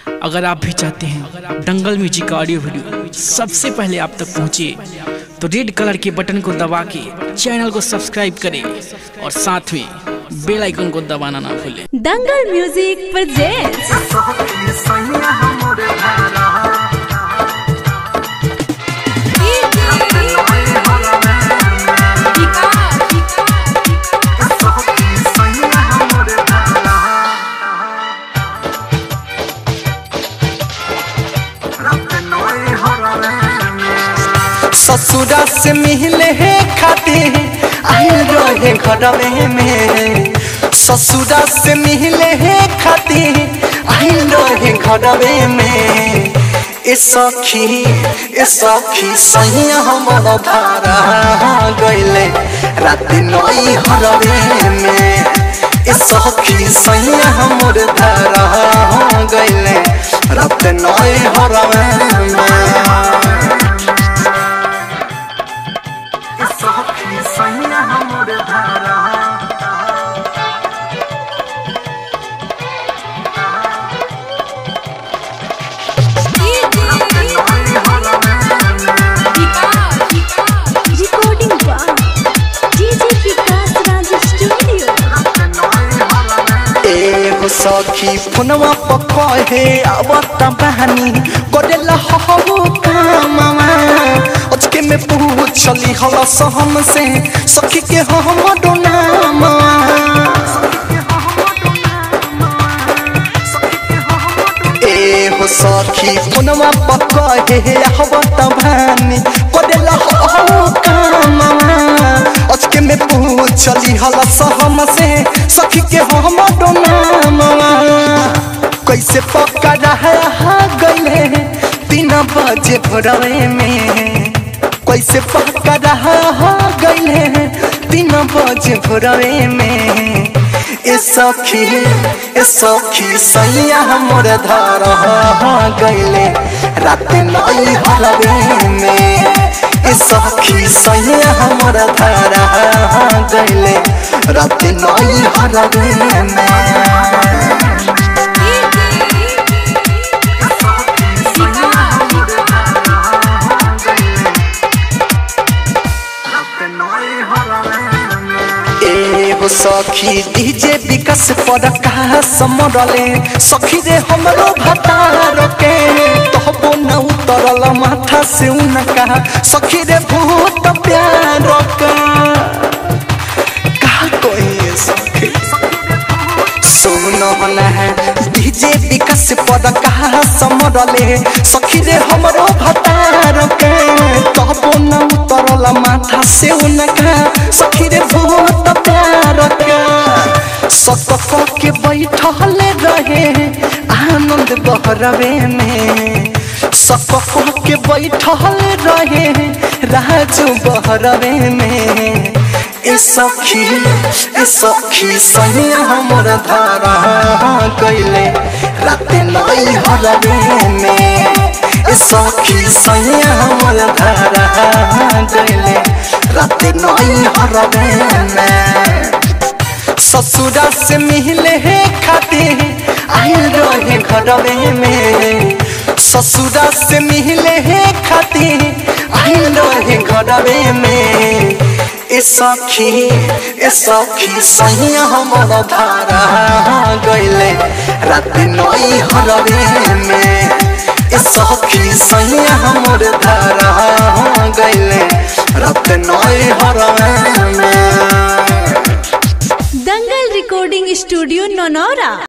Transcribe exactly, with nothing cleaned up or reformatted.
अगर आप भी चाहते हैं दंगल म्यूजिक का ऑडियो वीडियो सबसे पहले आप तक पहुंचे तो रेड कलर के बटन को दबा के चैनल को सब्सक्राइब करें और साथ में बेल आइकन को दबाना ना भूलें। दंगल म्यूजिक प्रेजेंट्स ससुरा से मिले है खातिर आइल रहे घरवे में। ससुरा से मिले है खातिर आइल रहे घरवे में। ए सखी ए सखी सैया हमारा धारा गइले रात नई हरवे में। ए सखी सैया हमारा धारा गइले रात नई हरवे में। सखी फोनवा पकहे आवता बहानी करेला हो कामवा अचके में पूछली हला सहम से सखी के हम डोनामा। ए हो सखी फोनवा पकहे आवता बहानी करेला हो कामवा अचके में पूछली हला सहम से सखी के हम डोनामा। कैसे पकड़ा है गइले तीन बजे भोरवे में। कैसे पकड़ा है गइले तीन बजे भोरवे में। ए सखी ए सखी सैया हमर धारा गइले रात नई हरवे में। ए सखी सैया हमर धारा गइले रात नई हरवे में। सखी डीजे विकास पर कहा समरले सखी रे हमरो भतार के तहबो न उतरल माथा से उनका सखी रे भूत प्यार का का कोई सखी सुनो ना है डीजे विकास पर कहा समरले सखी रे हमरो भतार के तहबो न उतरल माथा से उनका सखी रे भूत प्यार का सतक के बैठल रहे आनंद बहरवे में। सतक के बैठल रहे राजू बहरवे में। ए सखी ए सखी सैया हमर धारा गइले रात नई हरवे में। ए सखी सैया हमर धारा गइले रात नई हरवे में। ससुरा से मिले है खातिर आइल रहे घरवे में। ससुरा से मिले है खातिर आइल रहे घरवे में। ए सखी ए सखी सैया हमर धारा गइले रात नई हरवे में। ए सखी सैया हमर धारा गइले रात नई हरवे में। Dangal recording studio Naunaura.